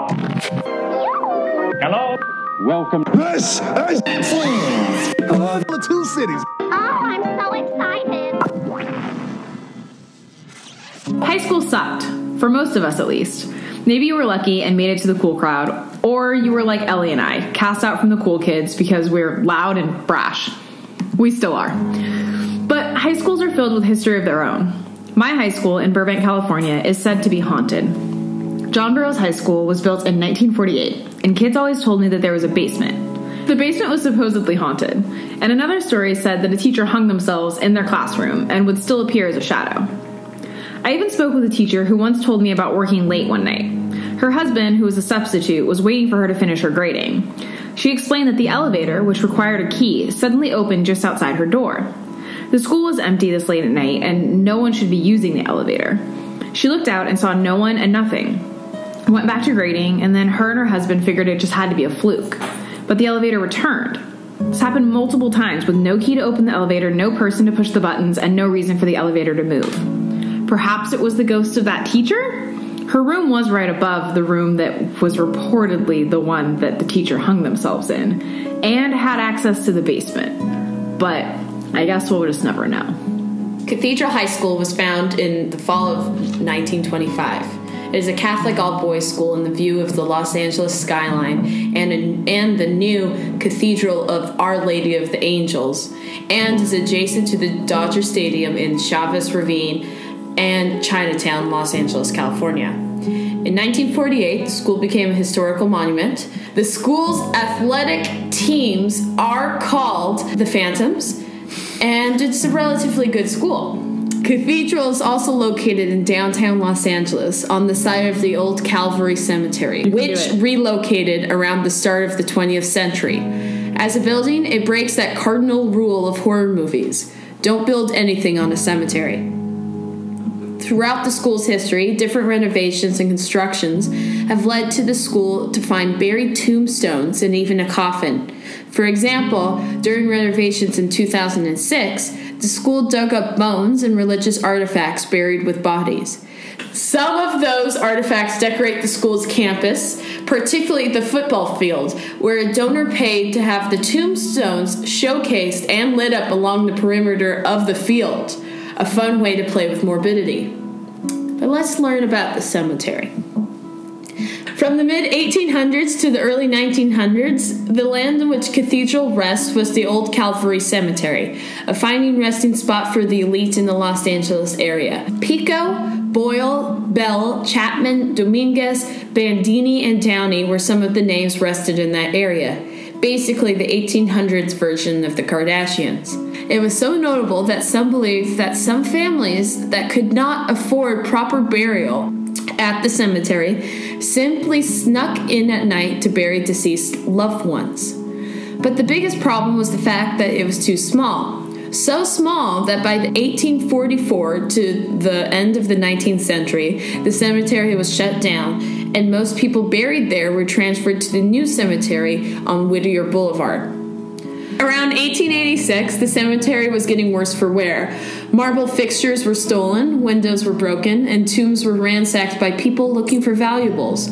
Hello? Welcome. This is the two cities. Oh, I'm so excited. High school sucked, for most of us at least. Maybe you were lucky and made it to the cool crowd, or you were like Ellie and I, cast out from the cool kids because we're loud and brash. We still are. But high schools are filled with history of their own. My high school in Burbank, California is said to be haunted. John Burroughs High School was built in 1948, and kids always told me that there was a basement. The basement was supposedly haunted, and another story said that a teacher hung themselves in their classroom and would still appear as a shadow. I even spoke with a teacher who once told me about working late one night. Her husband, who was a substitute, was waiting for her to finish her grading. She explained that the elevator, which required a key, suddenly opened just outside her door. The school was empty this late at night, and no one should be using the elevator. She looked out and saw no one and nothing. Went back to grading, and then her and her husband figured it just had to be a fluke. But the elevator returned. This happened multiple times with no key to open the elevator, no person to push the buttons, and no reason for the elevator to move. Perhaps it was the ghost of that teacher? Her room was right above the room that was reportedly the one that the teacher hung themselves in, and had access to the basement. But I guess we'll just never know. Cathedral High School was founded in the fall of 1925. It is a Catholic all-boys school in the view of the Los Angeles skyline and the new Cathedral of Our Lady of the Angels, and is adjacent to the Dodger Stadium in Chavez Ravine and Chinatown, Los Angeles, California. In 1948, the school became a historical monument. The school's athletic teams are called the Phantoms, and it's a relatively good school. Cathedral is also located in downtown Los Angeles on the site of the old Calvary Cemetery, which relocated around the start of the 20th century. As a building, it breaks that cardinal rule of horror movies: don't build anything on a cemetery. Throughout the school's history, different renovations and constructions have led to the school to find buried tombstones and even a coffin. For example, during renovations in 2006, the school dug up bones and religious artifacts buried with bodies. Some of those artifacts decorate the school's campus, particularly the football field, where a donor paid to have the tombstones showcased and lit up along the perimeter of the field. A fun way to play with morbidity. But let's learn about the cemetery. From the mid-1800s to the early 1900s, the land in which Cathedral rests was the old Calvary Cemetery, a fine resting spot for the elite in the Los Angeles area. Pico, Boyle, Bell, Chapman, Dominguez, Bandini, and Downey were some of the names rested in that area. Basically the 1800s version of the Kardashians. It was so notable that some believed that some families that could not afford proper burial at the cemetery simply snuck in at night to bury deceased loved ones. But the biggest problem was the fact that it was too small. So small that by the 1844 to the end of the 19th century, the cemetery was shut down, and most people buried there were transferred to the new cemetery on Whittier Boulevard. Around 1886, the cemetery was getting worse for wear. Marble fixtures were stolen, windows were broken, and tombs were ransacked by people looking for valuables.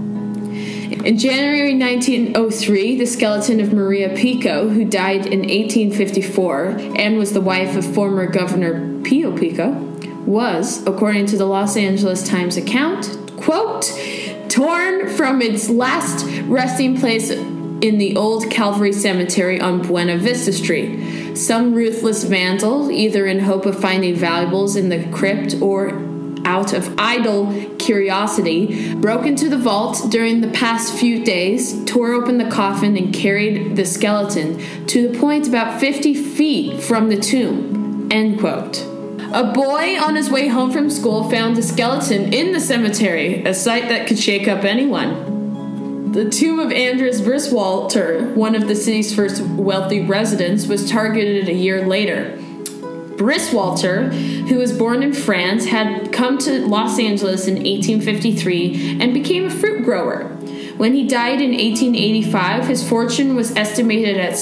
In January 1903, the skeleton of Maria Pico, who died in 1854 and was the wife of former Governor Pio Pico, was, according to the Los Angeles Times account, quote, torn from its last resting place in the old Calvary Cemetery on Buena Vista Street. Some ruthless vandal, either in hope of finding valuables in the crypt or out of idle curiosity, broke into the vault during the past few days, tore open the coffin, and carried the skeleton to the point about 50 feet from the tomb. End quote. A boy on his way home from school found a skeleton in the cemetery, a sight that could shake up anyone. The tomb of Andries Briswalter, one of the city's first wealthy residents, was targeted a year later. Briswalter, who was born in France, had come to Los Angeles in 1853 and became a fruit grower. When he died in 1885, his fortune was estimated at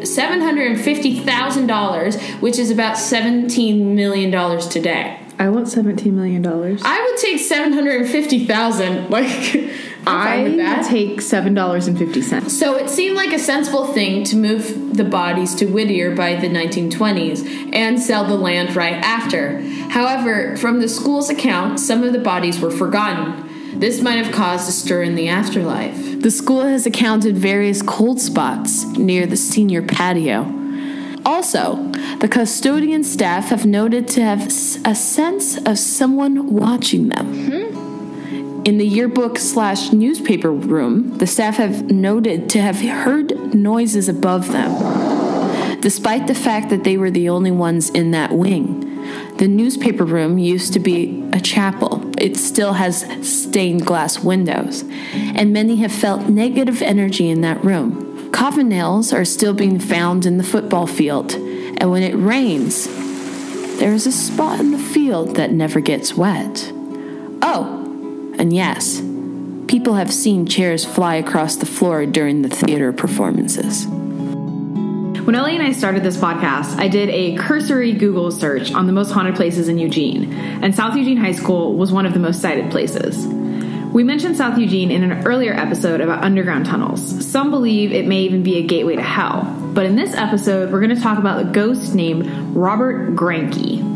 $750,000, which is about $17 million today. I want $17 million. I would take $750,000. Like, fine with that. I take $7.50. So it seemed like a sensible thing to move the bodies to Whittier by the 1920s and sell the land right after. However, from the school's account, some of the bodies were forgotten. This might have caused a stir in the afterlife. The school has accounted various cold spots near the senior patio. Also, the custodian staff have noted to have a sense of someone watching them. In the yearbook/newspaper room, the staff have noted to have heard noises above them, despite the fact that they were the only ones in that wing. The newspaper room used to be a chapel. It still has stained glass windows, and many have felt negative energy in that room. Coffin nails are still being found in the football field, and when it rains, there is a spot in the field that never gets wet. Oh, and yes, people have seen chairs fly across the floor during the theater performances. When Ellie and I started this podcast, I did a cursory Google search on the most haunted places in Eugene, and South Eugene High School was one of the most cited places. We mentioned South Eugene in an earlier episode about underground tunnels. Some believe it may even be a gateway to hell. But in this episode, we're going to talk about a ghost named Robert Granke.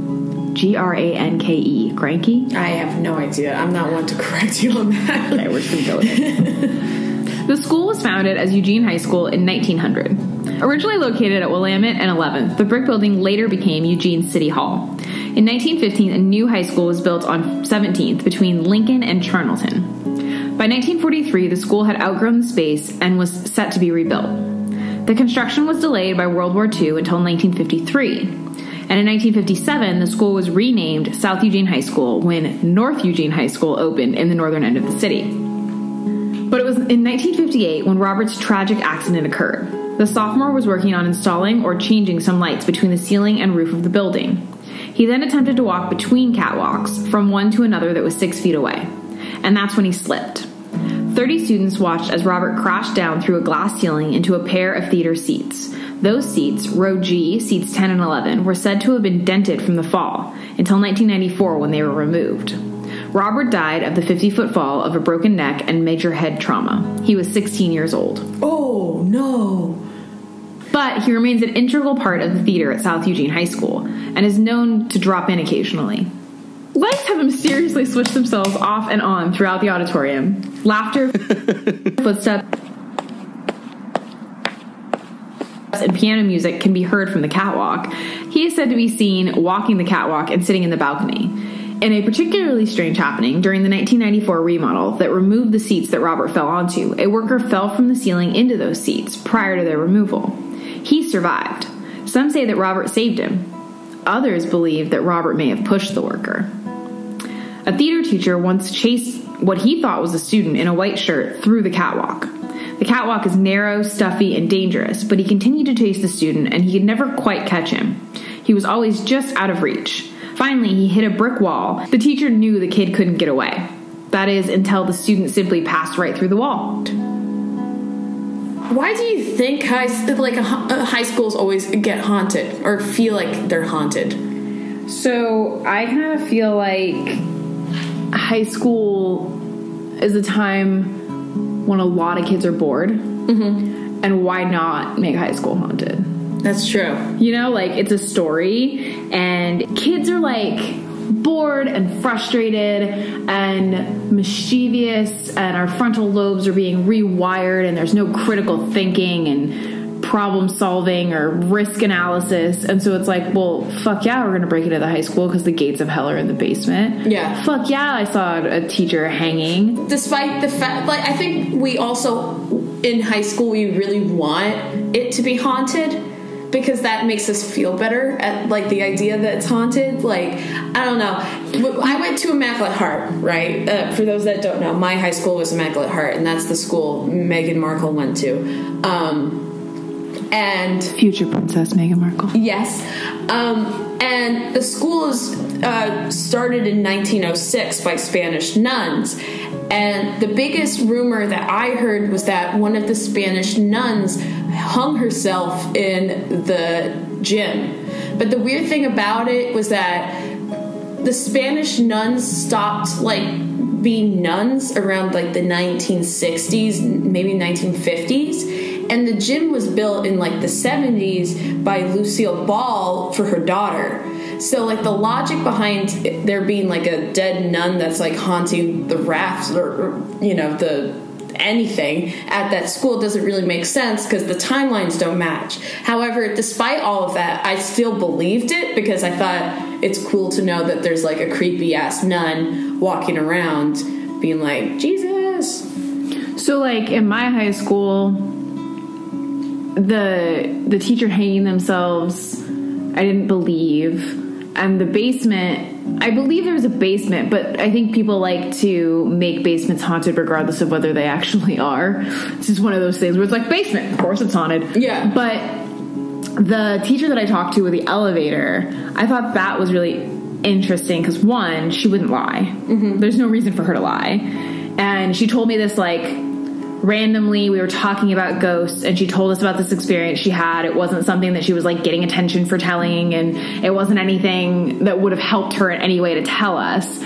Granke. Granke? I have no idea. I'm not one to correct you on that. Okay, we're just going to go with it. The school was founded as Eugene High School in 1900. Originally located at Willamette and 11th, the brick building later became Eugene City Hall. In 1915, a new high school was built on 17th between Lincoln and Charnelton. By 1943, the school had outgrown the space and was set to be rebuilt. The construction was delayed by World War II until 1953. And in 1957, the school was renamed South Eugene High School when North Eugene High School opened in the northern end of the city. But it was in 1958 when Robert's tragic accident occurred. The sophomore was working on installing or changing some lights between the ceiling and roof of the building. He then attempted to walk between catwalks from one to another that was 6 feet away. And that's when he slipped. 30 students watched as Robert crashed down through a glass ceiling into a pair of theater seats. Those seats, row G, seats 10 and 11, were said to have been dented from the fall until 1994 when they were removed. Robert died of the 50-foot fall of a broken neck and major head trauma. He was 16 years old. Oh, no. But he remains an integral part of the theater at South Eugene High School and is known to drop in occasionally. Lights have mysteriously switched themselves off and on throughout the auditorium. Laughter, footsteps, and piano music can be heard from the catwalk. He is said to be seen walking the catwalk and sitting in the balcony. In a particularly strange happening, during the 1994 remodel that removed the seats that Robert fell onto, a worker fell from the ceiling into those seats prior to their removal. He survived. Some say that Robert saved him. Others believe that Robert may have pushed the worker. A theater teacher once chased what he thought was a student in a white shirt through the catwalk. The catwalk is narrow, stuffy, and dangerous, but he continued to chase the student, and he could never quite catch him. He was always just out of reach. Finally, he hit a brick wall. The teacher knew the kid couldn't get away. That is, until the student simply passed right through the wall. Why do you think high schools always get haunted or feel like they're haunted? So I kind of feel like high school is a time when a lot of kids are bored. Mm-hmm. And why not make high school haunted? That's true. You know, like, it's a story, and kids are, like, bored and frustrated and mischievous, and our frontal lobes are being rewired, and there's no critical thinking and problem solving or risk analysis. And so it's like, well, fuck yeah, we're gonna break into the high school because the gates of hell are in the basement. Yeah. Fuck yeah, I saw a teacher hanging. Despite the fact, like, I think we also, in high school, we really want it to be haunted because that makes us feel better at, like, the idea that it's haunted. Like, I don't know. I went to Immaculate Heart, right? For those that don't know, my high school was Immaculate Heart, and that's the school Meghan Markle went to. And future Princess Meghan Markle. Yes. And the school is started in 1906 by Spanish nuns. And the biggest rumor that I heard was that one of the Spanish nuns hung herself in the gym. But the weird thing about it was that the Spanish nuns stopped, like, be nuns around like the 1960s, maybe 1950s, and the gym was built in like the 70s by Lucille Ball for her daughter. So like the logic behind there being like a dead nun that's like haunting the rafts or you know, the anything at that school doesn't really make sense because the timelines don't match. However, despite all of that, I still believed it because I thought it's cool to know that there's like a creepy ass nun walking around being like, Jesus. So like in my high school, the teacher hanging themselves, I didn't believe. And the basement, I believe there was a basement, but I think people like to make basements haunted regardless of whether they actually are. It's just one of those things where it's like, basement, of course it's haunted. Yeah. But the teacher that I talked to with the elevator, I thought that was really interesting because, one, she wouldn't lie. Mm-hmm. There's no reason for her to lie. And she told me this, like, randomly. We were talking about ghosts and she told us about this experience she had. It wasn't something that she was like getting attention for telling, and it wasn't anything that would have helped her in any way to tell us.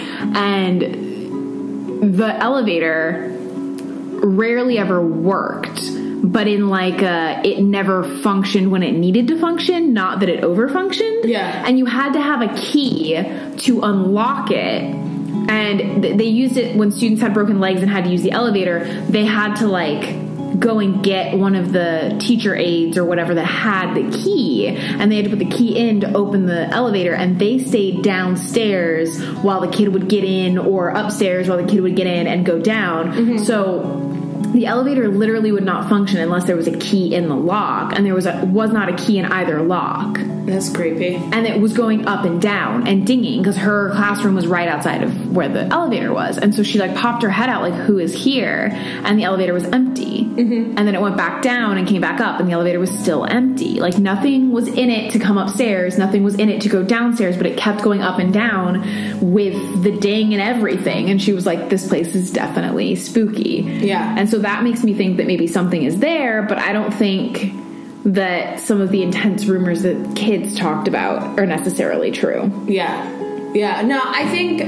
And the elevator rarely ever worked, but in like it never functioned when it needed to function, not that it overfunctioned. Yeah. And you had to have a key to unlock it. And they used it when students had broken legs and had to use the elevator. They had to like go and get one of the teacher aides or whatever that had the key, and they had to put the key in to open the elevator, and they stayed downstairs while the kid would get in, or upstairs while the kid would get in and go down. Mm-hmm. So the elevator literally would not function unless there was a key in the lock, and there was not a key in either lock. That's creepy. And it was going up and down and dinging because her classroom was right outside of where the elevator was. And so she like popped her head out like, who is here? And the elevator was empty. Mm-hmm. And then it went back down and came back up, and the elevator was still empty. Like nothing was in it to come upstairs. Nothing was in it to go downstairs, but it kept going up and down with the ding and everything. And she was like, this place is definitely spooky. Yeah. And so that makes me think that maybe something is there, but I don't think that some of the intense rumors that kids talked about are necessarily true. Yeah. Yeah. No, I think,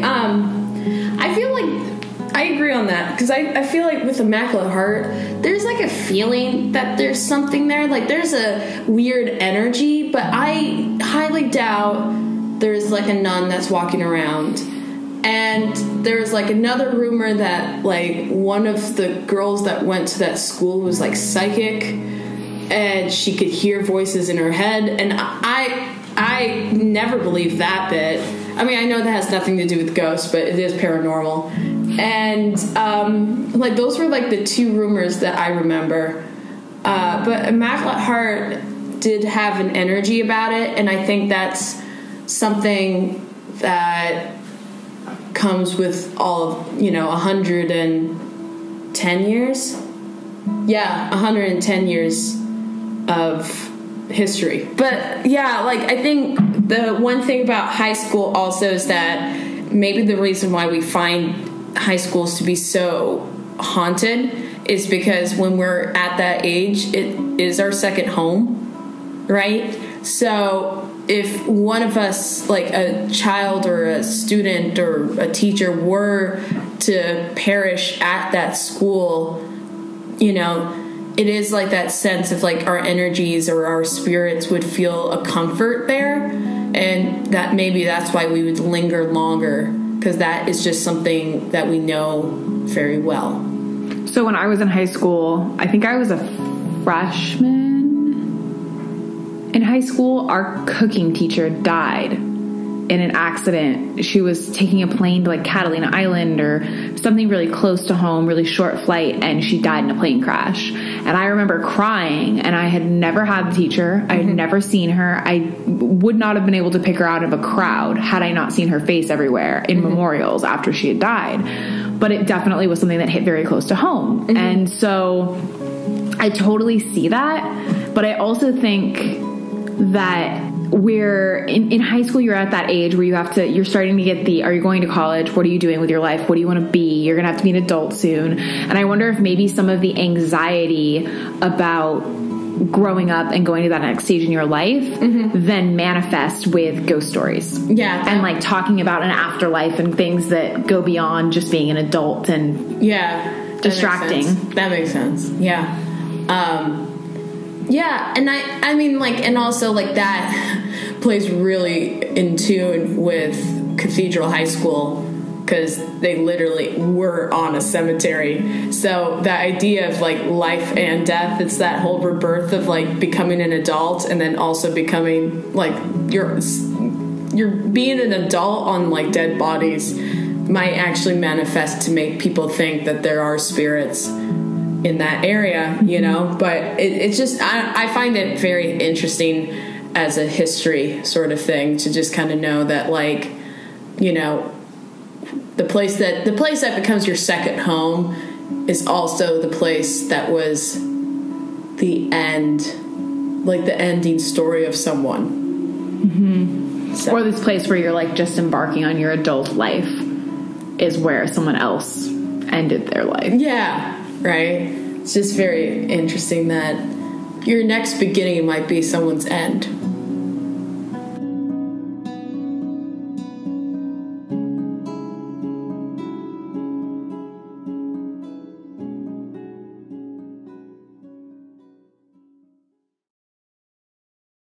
I feel like I agree on that because I feel like with Immaculate Heart, there's like a feeling that there's something there. Like there's a weird energy, but I highly doubt there's like a nun that's walking around. And there's like another rumor that like one of the girls that went to that school was like psychic, and she could hear voices in her head. And I never believed that bit. I mean, I know that has nothing to do with ghosts, but it is paranormal. And like those were like the two rumors that I remember. But Immaculate Heart did have an energy about it, and I think that's something that comes with all of, 110 years. Yeah, 110 years of history. But yeah, like I think the one thing about high school also is that maybe the reason why we find high schools to be so haunted is because when we're at that age, it is our second home, right? So if one of us, like a child or a student or a teacher, were to perish at that school, it is like that sense of like our energies or our spirits would feel a comfort there, and that maybe that's why we would linger longer, because that is just something that we know very well. So when I was in high school, I think I was a freshman in high school, our cooking teacher died in an accident. She was taking a plane to like Catalina Island or something really close to home, really short flight, and she died in a plane crash. And I remember crying, and I had never had the teacher. I had never seen her. I would not have been able to pick her out of a crowd had I not seen her face everywhere in memorials after she had died. But it definitely was something that hit very close to home. Mm-hmm. And so I totally see that. But I also think that we're in high school, you're at that age where you're starting to get are you going to college? What are you doing with your life? What do you want to be? You're going to have to be an adult soon. And I wonder if maybe some of the anxiety about growing up and going to that next stage in your life then manifest with ghost stories. Yeah. And like talking about an afterlife and things that go beyond just being an adult and distracting. That makes sense. Yeah. Yeah, and I mean, like, and also, like, that plays really in tune with Cathedral High School, because they literally were on a cemetery. So the idea of, like, life and death, it's that whole rebirth of, like, becoming an adult and then also becoming, like, you're being an adult on, like, dead bodies might actually manifest to make people think that there are spirits in that area, you know, but it's just, I find it very interesting as a history sort of thing to just kind of know that, like, you know, the place that becomes your second home is also the place that was the end, like the ending story of someone. So. Or this place where you're like just embarking on your adult life is where someone else ended their life. Yeah. Right? It's just very interesting that your next beginning might be someone's end.